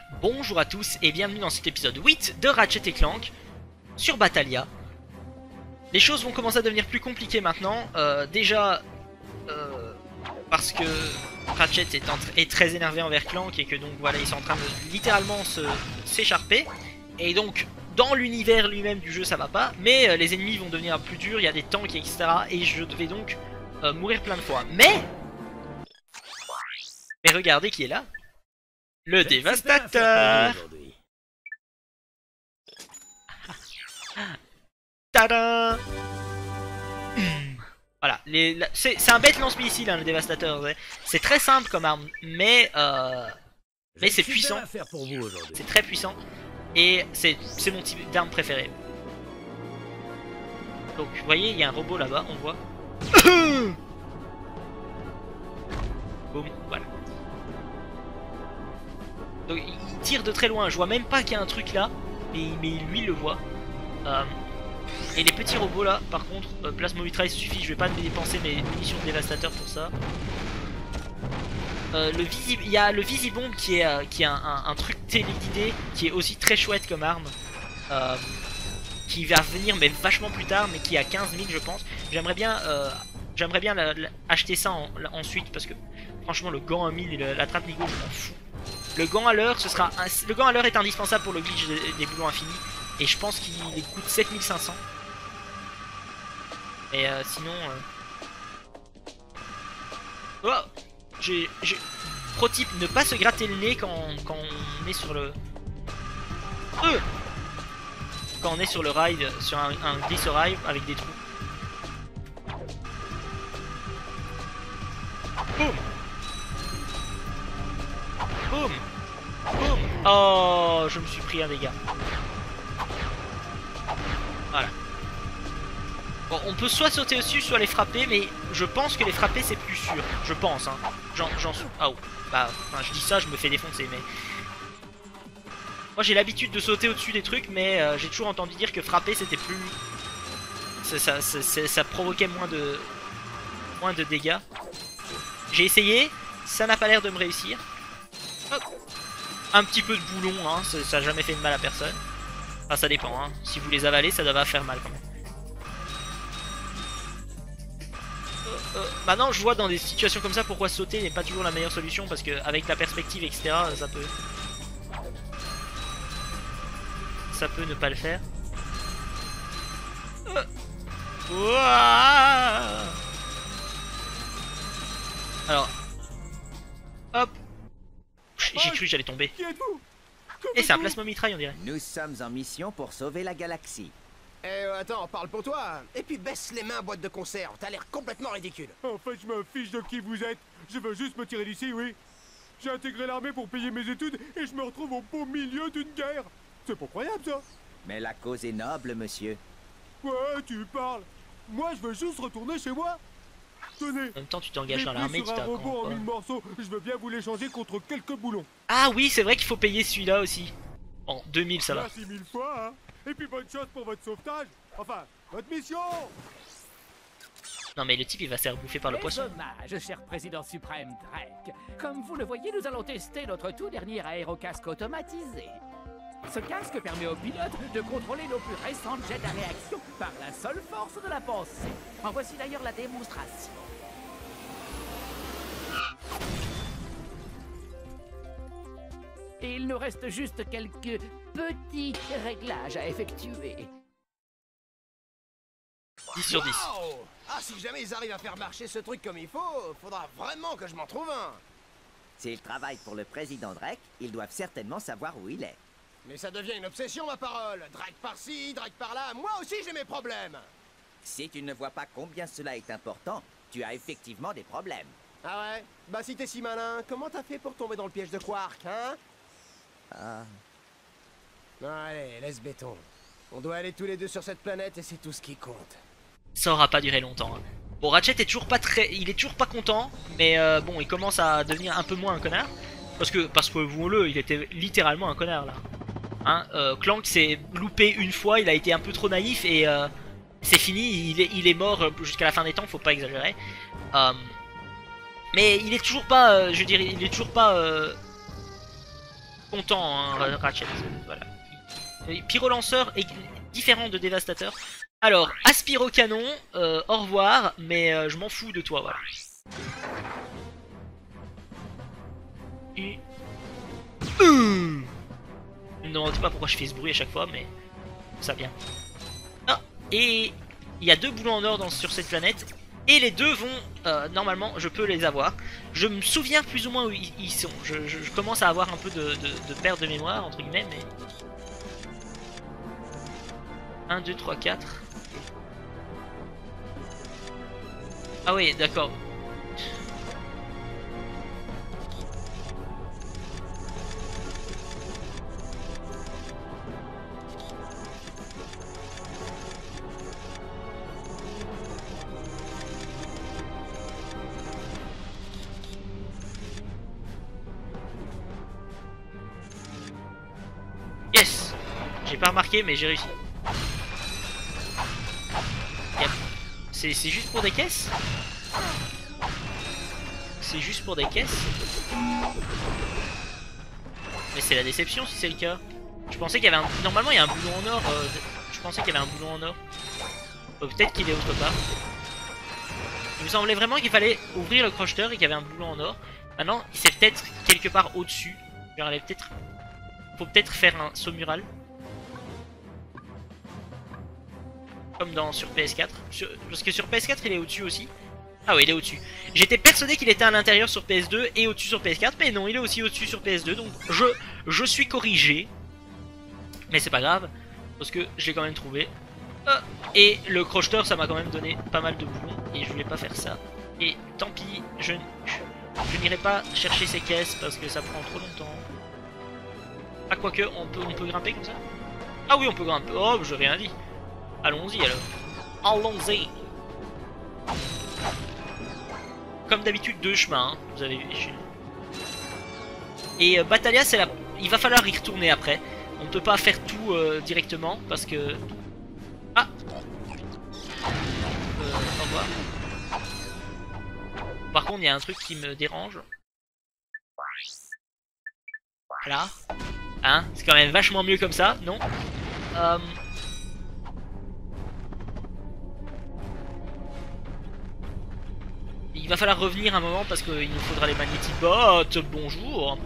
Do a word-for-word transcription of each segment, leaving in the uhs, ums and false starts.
Bonjour à tous et bienvenue dans cet épisode huit de Ratchet et Clank sur Battalia. Les choses vont commencer à devenir plus compliquées maintenant, euh, déjà euh, parce que Ratchet est, est très énervé envers Clank et que donc voilà, ils sont en train de littéralement s'écharper. Et donc dans l'univers lui-même du jeu ça va pas, mais euh, les ennemis vont devenir plus durs, il y a des tanks et cetera. Et je vais donc euh, mourir plein de fois. Mais Mais regardez qui est là. Le dévastateur. Tadam. Voilà, c'est un bête lance-missile hein, le dévastateur. C'est très simple comme arme, mais euh, mais c'est puissant. C'est très puissant et c'est mon type d'arme préférée. Donc vous voyez, il y a un robot là-bas, on le voit. Boum, voilà. Donc il tire de très loin, je vois même pas qu'il y a un truc là, mais, mais lui il le voit. Euh, et les petits robots là, par contre, euh, plasma mitraille suffit, je vais pas dépenser mes munitions de dévastateur pour ça. Euh, le visi il y a le visibombe qui est, euh, qui est un, un, un truc téléguidé, qui est aussi très chouette comme arme. Euh, qui va venir mais vachement plus tard, mais qui est à quinze mille je pense. J'aimerais bien, euh, j'aimerais bien la, la, acheter ça en, la, ensuite, parce que franchement le gant à mille et le, la trappe nigo je m'en fous. Le gant à l'heure, ce sera un... le gant à l'heure est indispensable pour le glitch des, des boulons infinis. Et je pense qu'il coûte sept mille cinq cents. Et euh, sinon... Euh... Oh, j'ai... Pro tip, ne pas se gratter le nez quand, quand on est sur le... Euh quand on est sur le ride, sur un, un glisse rail avec des trous. Boum. Boum. Boum. Oh, je me suis pris un dégât. Voilà. Bon, on peut soit sauter dessus, soit les frapper, mais je pense que les frapper c'est plus sûr. Je pense, hein. J'en suis... Ah, oh. Bah, enfin, je dis ça, je me fais défoncer, mais... Moi j'ai l'habitude de sauter au-dessus des trucs, mais euh, j'ai toujours entendu dire que frapper c'était plus... Ça, ça, ça, ça provoquait moins de... moins de dégâts. J'ai essayé, ça n'a pas l'air de me réussir. Hop. Un petit peu de boulon, hein, ça n'a jamais fait de mal à personne. Enfin ça dépend, hein. Si vous les avalez ça doit faire mal quand même. Euh, euh, maintenant je vois dans des situations comme ça pourquoi sauter n'est pas toujours la meilleure solution, parce qu'avec la perspective et cetera ça peut... ça peut ne pas le faire. Euh. Alors, hop. J'ai cru que j'allais tomber. Et c'est un plasma mitraille on dirait. Nous sommes en mission pour sauver la galaxie. Eh euh, attends, parle pour toi. Et puis baisse les mains, boîte de conserve. T'as l'air complètement ridicule. En fait, je me fiche de qui vous êtes. Je veux juste me tirer d'ici, oui. J'ai intégré l'armée pour payer mes études et je me retrouve au beau milieu d'une guerre. C'est pas croyable ça. Mais la cause est noble, monsieur. Ouais, tu parles. Moi, je veux juste retourner chez moi. Tenez. En même temps, tu t'engages dans l'armée, tu un robot en t'as mille morceaux. Je veux bien vous l'échanger contre quelques boulons. Ah oui, c'est vrai qu'il faut payer celui-là aussi. Bon, deux mille ça va. Merci mille fois, hein. Et puis bonne chance pour votre sauvetage. Enfin, votre mission. Non mais le type il va se faire bouffer par le Et poisson. dommage, cher président suprême Drake. Comme vous le voyez, nous allons tester notre tout dernier aérocasque automatisé. Ce casque permet aux pilotes de contrôler nos plus récentes jets à réaction par la seule force de la pensée. En voici d'ailleurs la démonstration. Et il nous reste juste quelques petits réglages à effectuer. dix sur dix. Wow. Ah, si jamais ils arrivent à faire marcher ce truc comme il faut, faudra vraiment que je m'en trouve un. S'ils travaillent pour le président Drake, ils doivent certainement savoir où il est. Mais ça devient une obsession, ma parole. Drake par-ci, Drake par-là. Moi aussi, j'ai mes problèmes. Si tu ne vois pas combien cela est important, tu as effectivement des problèmes. Ah ouais? Bah si t'es si malin, comment t'as fait pour tomber dans le piège de Quark, hein? Ah... Allez, laisse béton. On doit aller tous les deux sur cette planète et c'est tout ce qui compte. Ça aura pas duré longtemps. Hein. Bon, Ratchet est toujours pas très... il est toujours pas content, mais euh, bon, il commence à devenir un peu moins un connard. Parce que, parce que vous le, il était littéralement un connard là. Hein, euh, Clank s'est loupé une fois, il a été un peu trop naïf et euh, c'est fini, il est, il est mort jusqu'à la fin des temps, faut pas exagérer. Euh, mais il est toujours pas, euh, je dirais, il est toujours pas... Euh, content, hein, Ratchet. Voilà. Et pyrolanceur est différent de dévastateur. Alors, aspiro canon, euh, au revoir, mais euh, je m'en fous de toi, voilà. Et... Euh... Je me demande pas pourquoi je fais ce bruit à chaque fois, mais ça vient. Ah, et il y a deux boulons en or dans, sur cette planète. Et les deux vont, euh, normalement, je peux les avoir. Je me souviens plus ou moins où ils, ils sont. Je, je, je commence à avoir un peu de, de, de perte de mémoire, entre guillemets, mais... un, deux, trois, quatre... Ah oui, d'accord. Yes! J'ai pas remarqué, mais j'ai réussi. Yep. C'est juste pour des caisses? C'est juste pour des caisses? Mais c'est la déception si c'est le cas. Je pensais qu'il y avait un... Normalement il y a un boulon en or. Euh... Je pensais qu'il y avait un boulon en or. Euh, Peut-être qu'il est autre part. Il me semblait vraiment qu'il fallait ouvrir le crocheteur et qu'il y avait un boulon en or. Maintenant, c'est peut-être quelque part au-dessus. Genre, elle est peut-être... Faut peut-être faire un saut mural. Comme dans sur P S quatre. Sur, parce que sur P S quatre il est au-dessus aussi. Ah oui, il est au-dessus. J'étais persuadé qu'il était à l'intérieur sur P S deux et au-dessus sur P S quatre. Mais non, il est aussi au-dessus sur P S deux. Donc je, je suis corrigé. Mais c'est pas grave. Parce que je l'ai quand même trouvé. Ah, et le crocheteur ça m'a quand même donné pas mal de boulons. Et je voulais pas faire ça. Et tant pis, je, je, je n'irai pas chercher ces caisses parce que ça prend trop longtemps. Ah quoique, on peut, on peut grimper comme ça? Ah oui, on peut grimper. Oh, j'ai rien dit. Allons-y alors. Allons-y. Comme d'habitude, deux chemins, hein, vous avez vu. Et euh, Batalia, c'est la... il va falloir y retourner après. On ne peut pas faire tout euh, directement parce que... Ah euh, Au revoir. Par contre, il y a un truc qui me dérange. Voilà. Hein, c'est quand même vachement mieux comme ça, non? euh... Il va falloir revenir un moment parce qu'il nous faudra les magnétibots. Bonjour.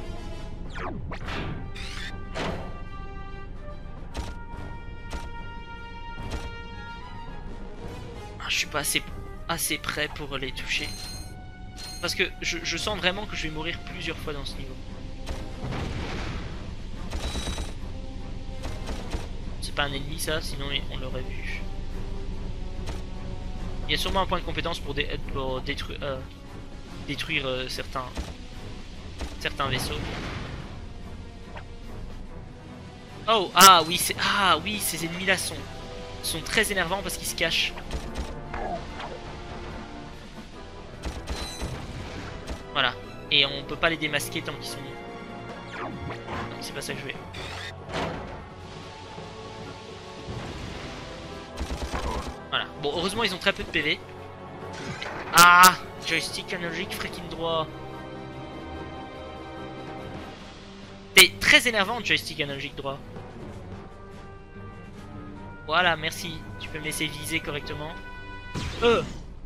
Je suis pas assez, assez prêt pour les toucher. Parce que je, je sens vraiment que je vais mourir plusieurs fois dans ce niveau. C'est pas un ennemi ça, sinon on l'aurait vu. Il y a sûrement un point de compétence pour, dé pour détruire, euh, détruire euh, certains, certains vaisseaux. Oh, ah oui, c'est ah oui, ces ennemis-là sont, sont très énervants parce qu'ils se cachent. Voilà, et on peut pas les démasquer tant qu'ils sont. Non, c'est pas ça que je vais. Voilà. Bon, heureusement, ils ont très peu de P V. Ah, joystick analogique freaking droit. T'es très énervant, joystick analogique droit. Voilà, merci. Tu peux me laisser viser correctement. Euh.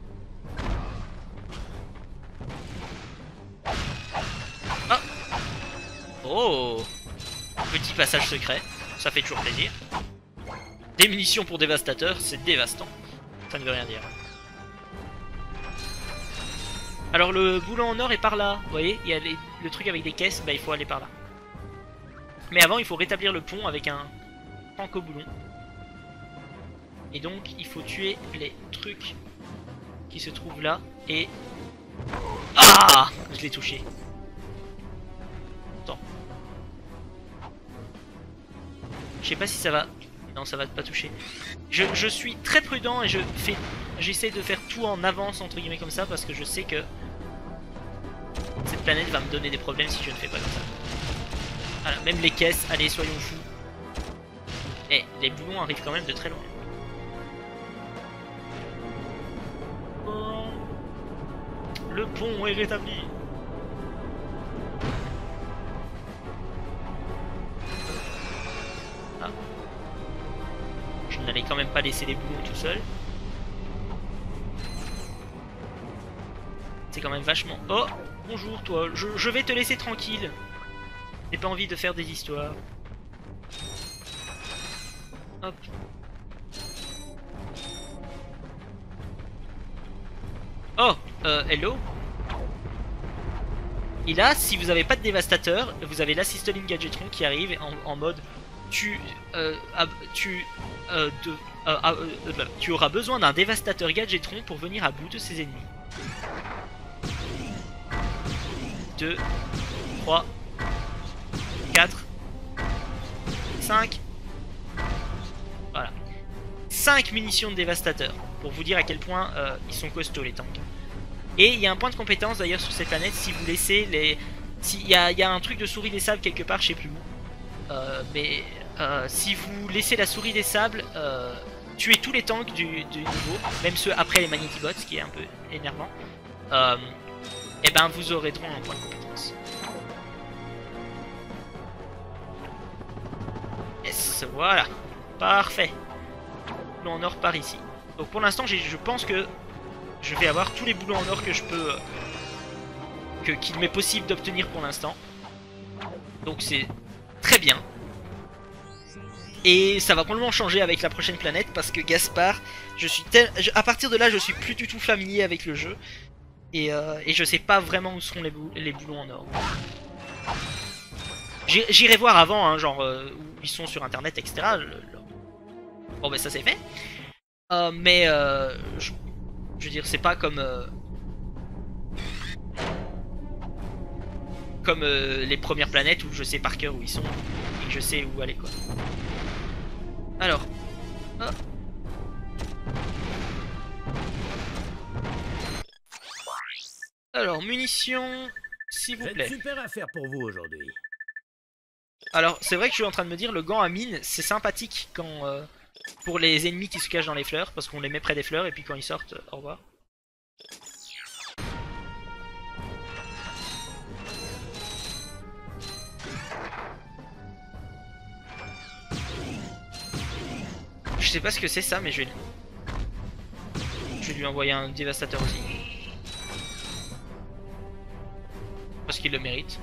Ah. Oh. Petit passage secret. Ça fait toujours plaisir. Des munitions pour dévastateur, c'est dévastant. Ça ne veut rien dire. Alors le boulon en or est par là. Vous voyez, il y a les, le truc avec des caisses, bah il faut aller par là. Mais avant, il faut rétablir le pont avec un franco-boulon. Et donc, il faut tuer les trucs qui se trouvent là. Et... Ah, je l'ai touché. Attends. Je sais pas si ça va... Non, ça va pas toucher. Je, je suis très prudent et je fais, j'essaie de faire tout en avance entre guillemets comme ça parce que je sais que cette planète va me donner des problèmes si je ne fais pas comme ça. Voilà, même les caisses, allez, soyons fous. Eh, les boulons arrivent quand même de très loin. Le pont est rétabli. n'allez quand même pas laisser les boulons tout seul. C'est quand même vachement... Oh, bonjour toi, je, je vais te laisser tranquille. J'ai pas envie de faire des histoires. Hop. Oh, euh, hello. Et là, si vous n'avez pas de dévastateur, vous avez l'assistoline Gadgetron qui arrive en, en mode tu, euh, ab, tu, euh, de, euh, euh, euh, tu auras besoin d'un dévastateur Gadgetron pour venir à bout de ses ennemis. deux, trois, quatre, cinq. Voilà. cinq munitions de dévastateur. Pour vous dire à quel point euh, ils sont costauds les tanks. Et il y a un point de compétence d'ailleurs sur cette planète si vous laissez les... S'il y, y a un truc de souris des sables quelque part, je sais plus où. Euh, mais euh, si vous laissez la souris des sables euh, tuer tous les tanks du, du niveau, même ceux après les Magnétibots, ce qui est un peu énervant, euh, et ben vous aurez droit à un point de compétence. Yes, voilà. Parfait. Boulot en or par ici. Donc pour l'instant, je pense que je vais avoir tous les boulots en or que je peux... que qu'il m'est possible d'obtenir pour l'instant. Donc c'est très bien. Et ça va probablement changer avec la prochaine planète parce que Gaspard, je suis tel... je... à partir de là, je suis plus du tout familier avec le jeu. Et, euh, et je sais pas vraiment où seront les, bou... les boulons en or. J'irai voir avant, hein, genre euh, où ils sont sur internet, et cetera. Le, le... Bon, bah ça c'est fait. Euh, mais euh, je... je veux dire, c'est pas comme euh... comme euh, les premières planètes où je sais par cœur où ils sont et que je sais où aller quoi. Alors, oh. Alors munitions, s'il vous plaît. Super affaire pour vous aujourd'hui. Alors c'est vrai que je suis en train de me dire le gant à mine c'est sympathique quand euh, pour les ennemis qui se cachent dans les fleurs parce qu'on les met près des fleurs et puis quand ils sortent, euh, au revoir. Je sais pas ce que c'est ça mais je vais je vais lui envoyer un dévastateur aussi. Parce qu'il le mérite.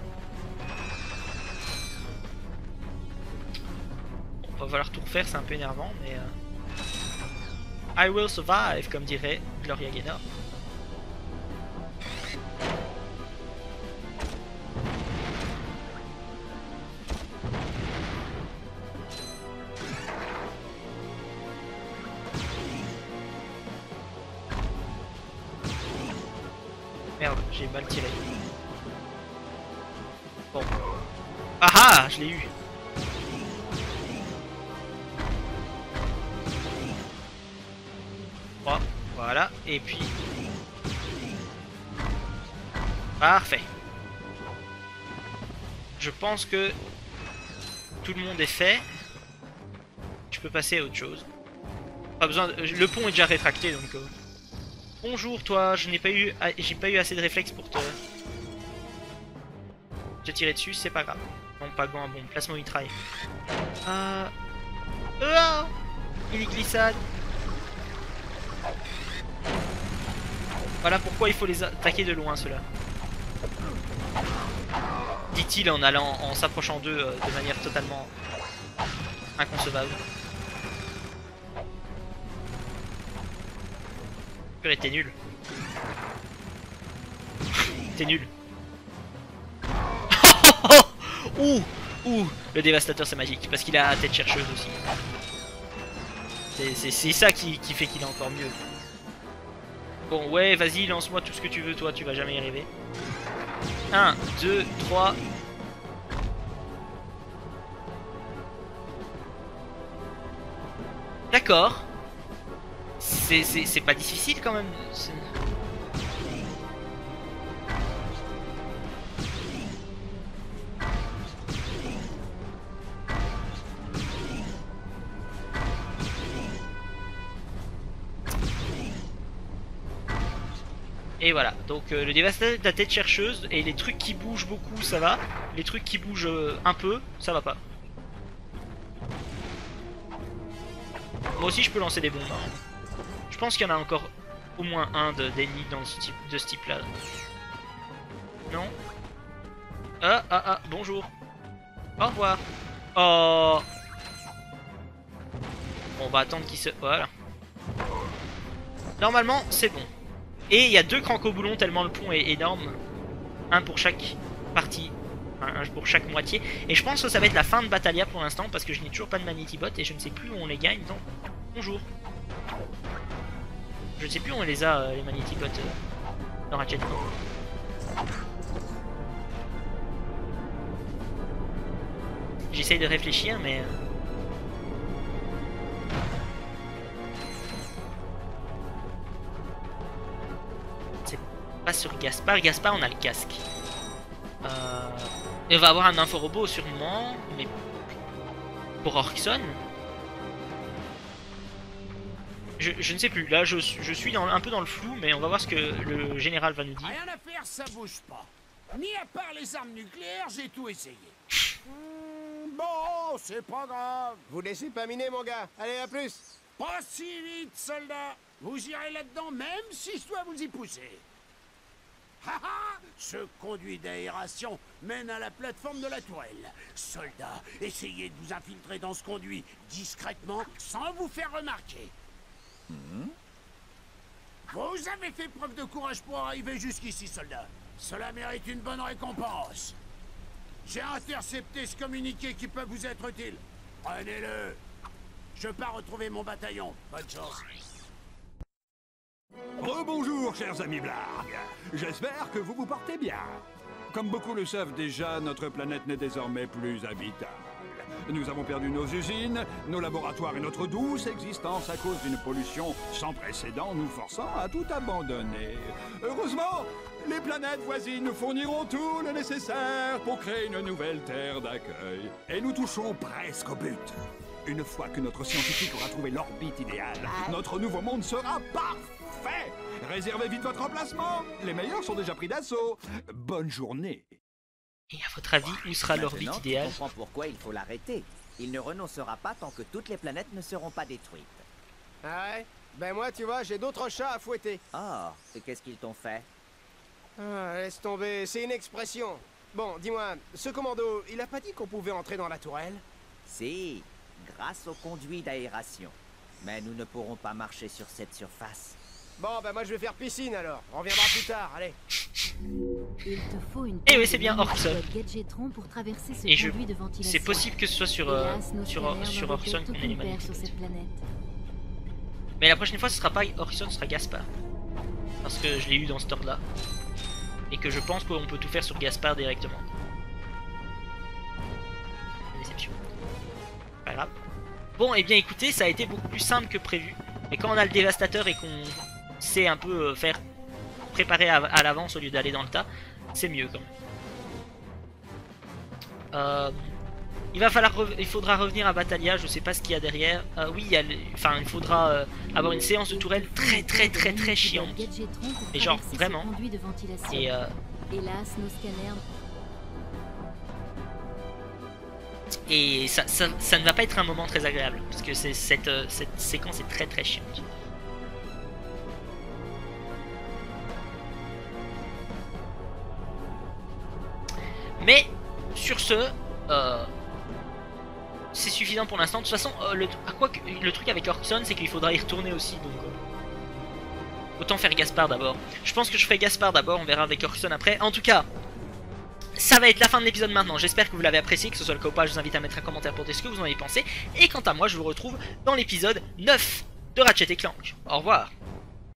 On va falloir tout refaire, c'est un peu énervant, mais... Euh... I will survive, comme dirait Gloria Gaynor. Merde, j'ai mal tiré. Bon. Ah ah, je l'ai eu. Voilà, et puis... Parfait. Je pense que tout le monde est fait. Je peux passer à autre chose. Pas besoin de... Le pont est déjà rétracté donc... Euh... Bonjour toi, je n'ai pas eu... J'ai pas eu assez de réflexes pour te... te tirer dessus, c'est pas grave. Non, pas gant, bon, placement mitraille. Euh... Euh... Mini glissade. Voilà pourquoi il faut les attaquer de loin ceux-là. Dit-il en allant, en s'approchant d'eux euh, de manière totalement inconcevable. Purée, t'es nul. T'es nul. Ouh, ouh, le dévastateur c'est magique parce qu'il a la tête chercheuse aussi. C'est ça qui, qui fait qu'il est encore mieux. Bon, ouais, vas-y, lance-moi tout ce que tu veux, toi, tu vas jamais y arriver. un, deux, trois. D'accord. C'est pas difficile quand même. Et voilà, donc euh, le dévastateur de la tête chercheuse et les trucs qui bougent beaucoup ça va, les trucs qui bougent euh, un peu ça va pas. Moi aussi je peux lancer des bombes. Hein. Je pense qu'il y en a encore au moins un d'ennemis dans ce type, de ce type là. Non. Ah ah ah, bonjour. Au revoir. Oh. Bon, on va attendre qu'il se... Voilà. Normalement, c'est bon. Et il y a deux cranco-boulons tellement le pont est énorme. Un pour chaque partie. Un pour chaque moitié. Et je pense que ça va être la fin de Battalia pour l'instant parce que je n'ai toujours pas de Manity Bot et je ne sais plus où on les gagne. Donc, bonjour. Je ne sais plus où on les a, euh, les Manity Bot euh, dans Ratchet. J'essaye de réfléchir, mais... C'est pas sur Gaspard. Gaspard, on a le casque. Euh... Et on va avoir un inforobot sûrement, mais... Pour Orkson je, je ne sais plus. Là, je, je suis dans, un peu dans le flou, mais on va voir ce que le général va nous dire. Rien à faire, ça bouge pas. Ni à part les armes nucléaires, j'ai tout essayé. Hmm, bon, c'est pas grave. Vous laissez pas miner, mon gars. Allez, à plus. Pas si vite, soldat. Vous irez là-dedans, même si je dois vous y pousser. Haha, ce conduit d'aération mène à la plateforme de la tourelle. Soldats, essayez de vous infiltrer dans ce conduit discrètement, sans vous faire remarquer. Mmh. Vous avez fait preuve de courage pour arriver jusqu'ici, soldats. Cela mérite une bonne récompense. J'ai intercepté ce communiqué qui peut vous être utile. Prenez-le. Je pars retrouver mon bataillon. Bonne chance. Rebonjour, chers amis Blarg. J'espère que vous vous portez bien. Comme beaucoup le savent déjà, notre planète n'est désormais plus habitable. Nous avons perdu nos usines, nos laboratoires et notre douce existence à cause d'une pollution sans précédent nous forçant à tout abandonner. Heureusement, les planètes voisines nous fourniront tout le nécessaire pour créer une nouvelle terre d'accueil. Et nous touchons presque au but. Une fois que notre scientifique aura trouvé l'orbite idéale, notre nouveau monde sera parfait. Réservez vite votre emplacement. Les meilleurs sont déjà pris d'assaut. Bonne journée. Et à votre avis, où sera l'orbite idéale? Je comprends pourquoi il faut l'arrêter. Il ne renoncera pas tant que toutes les planètes ne seront pas détruites. Ah ouais? Ben moi, tu vois, j'ai d'autres chats à fouetter. Oh, et qu'est-ce qu'ils t'ont fait? Ah, laisse tomber, c'est une expression. Bon, dis-moi, ce commando, il a pas dit qu'on pouvait entrer dans la tourelle? Si, grâce au conduit d'aération. Mais nous ne pourrons pas marcher sur cette surface. Bon, ben moi je vais faire piscine alors. On reviendra plus tard, allez. Il te faut une Eh oui, c'est bien Orkson. pour traverser ce Et je... conduit de ventilation. C'est possible que ce soit sur, euh, Hélas, sur, sur Orkson qu'on ait les père sur magnifiques. cette planète. Mais la prochaine fois, ce sera pas Orkson, ce sera Gaspard. Parce que je l'ai eu dans ce ordre là. Et que je pense qu'on peut tout faire sur Gaspard directement. Déception. Pas grave. Bon, et eh bien écoutez, ça a été beaucoup plus simple que prévu. Et quand on a le dévastateur et qu'on sait un peu euh, faire préparer à, à l'avance au lieu d'aller dans le tas, c'est mieux quand même. Euh, il va falloir, il faudra revenir à Battalia, je sais pas ce qu'il y a derrière. Euh, oui, il y a, le, enfin, il faudra euh, avoir une séance de tourelle très très très très chiante. Et genre vraiment. Et euh, hélas, nos scanners. Et ça, ça, ça ne va pas être un moment très agréable parce que c'est cette, euh, cette séquence est très très chiante. Mais sur ce, euh, c'est suffisant pour l'instant. De toute façon, euh, le, à quoi que, le truc avec Orkson, c'est qu'il faudra y retourner aussi. Donc, euh, autant faire Gaspard d'abord. Je pense que je ferai Gaspard d'abord. On verra avec Orkson après. En tout cas, ça va être la fin de l'épisode maintenant. J'espère que vous l'avez apprécié. Que ce soit le cas ou pas, je vous invite à mettre un commentaire pour dire ce que vous en avez pensé. Et quant à moi, je vous retrouve dans l'épisode neuf de Ratchet et Clank. Au revoir.